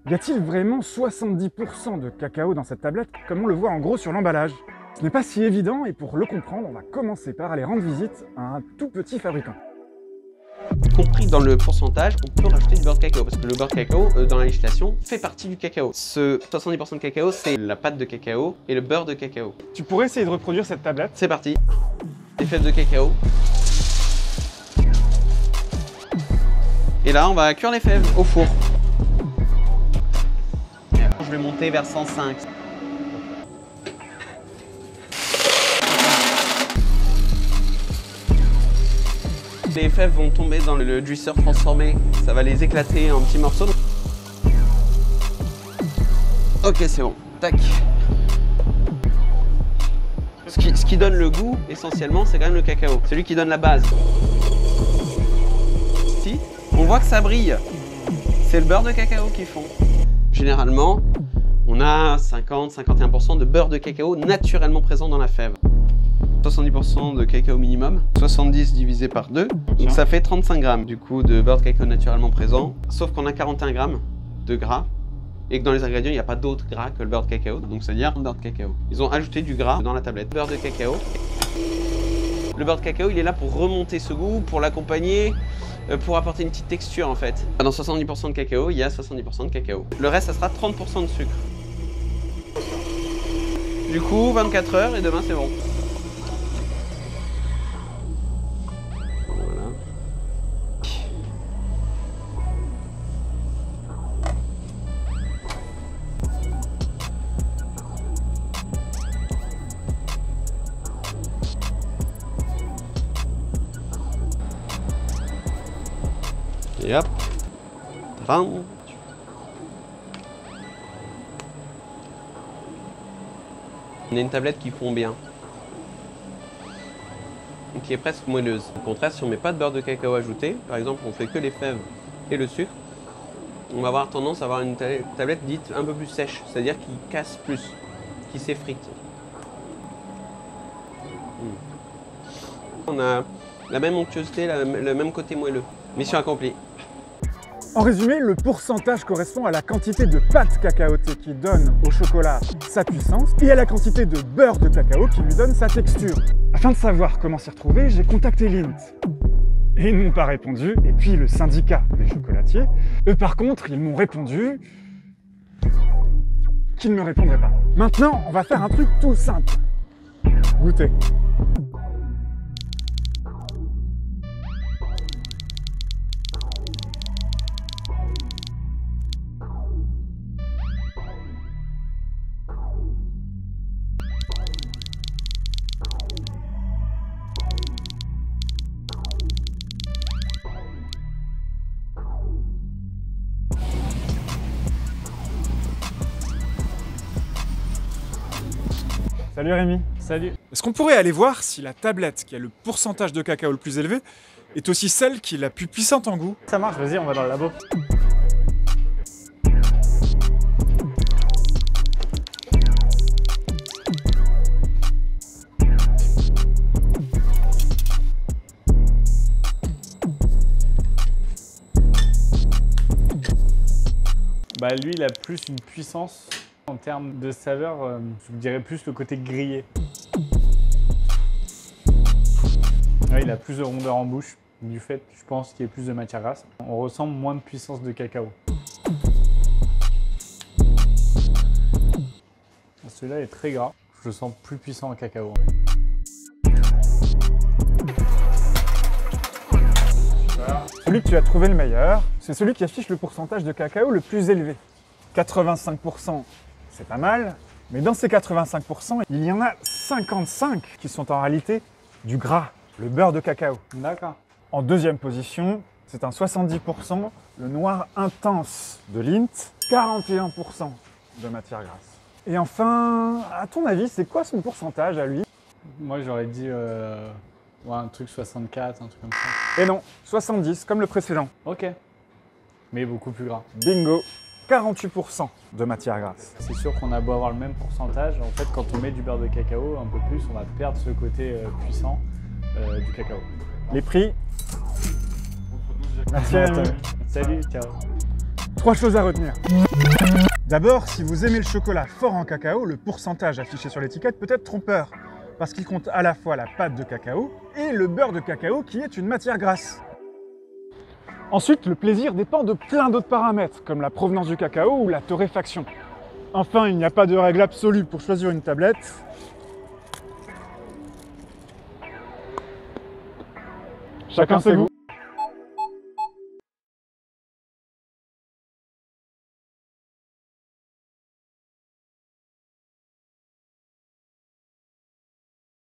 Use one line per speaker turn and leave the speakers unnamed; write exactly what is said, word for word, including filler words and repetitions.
Y a-t-il vraiment soixante-dix pour cent de cacao dans cette tablette, comme on le voit en gros sur l'emballage? Ce n'est pas si évident, et pour le comprendre, on va commencer par aller rendre visite à un tout petit fabricant.
Compris dans le pourcentage, on peut rajouter du beurre de cacao, parce que le beurre de cacao, euh, dans la législation, fait partie du cacao. Ce soixante-dix pour cent de cacao, c'est la pâte de cacao et le beurre de cacao.
Tu pourrais essayer de reproduire cette tablette?
C'est parti. Les fèves de cacao. Et là, on va cuire les fèves au four. Je vais monter vers cent cinq. Les fèves vont tomber dans le juicer transformé. Ça va les éclater en petits morceaux. Ok, c'est bon. Tac. Ce qui, ce qui donne le goût, essentiellement, c'est quand même le cacao. C'est lui qui donne la base. Si, on voit que ça brille. C'est le beurre de cacao qu'ils font. Généralement, on a cinquante à cinquante et un pour cent de beurre de cacao naturellement présent dans la fève. soixante-dix pour cent de cacao minimum, soixante-dix divisé par deux, donc ça fait trente-cinq grammes du coup de beurre de cacao naturellement présent, sauf qu'on a quarante et un grammes de gras et que dans les ingrédients il n'y a pas d'autre gras que le beurre de cacao, donc c'est-à-dire beurre de cacao. Ils ont ajouté du gras dans la tablette. Beurre de cacao. Le beurre de cacao il est là pour remonter ce goût, pour l'accompagner, pour apporter une petite texture en fait. Dans soixante-dix pour cent de cacao, il y a soixante-dix pour cent de cacao. Le reste ça sera trente pour cent de sucre. Du coup vingt-quatre heures et demain c'est bon. Et hop, tadam. On a une tablette qui fond bien, qui est presque moelleuse. Au contraire, si on met pas de beurre de cacao ajouté, par exemple on fait que les fèves et le sucre, on va avoir tendance à avoir une tablette dite un peu plus sèche, c'est-à-dire qui casse plus, qui s'effrite. On a la même onctuosité, la, le même côté moelleux. Mission accomplie.
En résumé, le pourcentage correspond à la quantité de pâte cacaotée qui donne au chocolat sa puissance et à la quantité de beurre de cacao qui lui donne sa texture. Afin de savoir comment s'y retrouver, j'ai contacté Lindt. Et ils ne m'ont pas répondu, et puis le syndicat des chocolatiers. Eux par contre, ils m'ont répondu qu'ils ne me répondraient pas. Maintenant, on va faire un truc tout simple. Goûter. Salut Rémi.
Salut.
Est-ce qu'on pourrait aller voir si la tablette qui a le pourcentage de cacao le plus élevé est aussi celle qui est la plus puissante en goût?
Ça marche, vas-y, on va dans le labo. Bah lui, il a plus une puissance. En termes de saveur, euh, je dirais plus le côté grillé. Ouais, il a plus de rondeur en bouche, du fait, je pense, qu'il y ait plus de matière grasse. On ressent moins de puissance de cacao. Celui-là est très gras, je le sens plus puissant en cacao.
Celui que tu as trouvé le meilleur, c'est celui qui affiche le pourcentage de cacao le plus élevé. quatre-vingt-cinq pour cent. C'est pas mal, mais dans ces quatre-vingt-cinq pour cent, il y en a cinquante-cinq qui sont en réalité du gras, le beurre de cacao.
D'accord.
En deuxième position, c'est un soixante-dix pour cent, le noir intense de Lindt, quarante et un pour cent de matière grasse. Et enfin, à ton avis, c'est quoi son pourcentage à lui?
Moi, j'aurais dit euh, ouais, un truc soixante-quatre, un truc comme ça.
Et non, soixante-dix, comme le précédent.
Ok, mais beaucoup plus gras.
Bingo, quarante-huit pour cent de matière grasse.
C'est sûr qu'on a beau avoir le même pourcentage, en fait, quand on met du beurre de cacao, un peu plus, on va perdre ce côté euh, puissant euh, du cacao.
Les prix. Merci Rémi.
Salut, ciao.
Trois choses à retenir. D'abord, si vous aimez le chocolat fort en cacao, le pourcentage affiché sur l'étiquette peut être trompeur, parce qu'il compte à la fois la pâte de cacao et le beurre de cacao qui est une matière grasse. Ensuite, le plaisir dépend de plein d'autres paramètres, comme la provenance du cacao ou la torréfaction. Enfin, il n'y a pas de règle absolue pour choisir une tablette. Chacun ses goûts.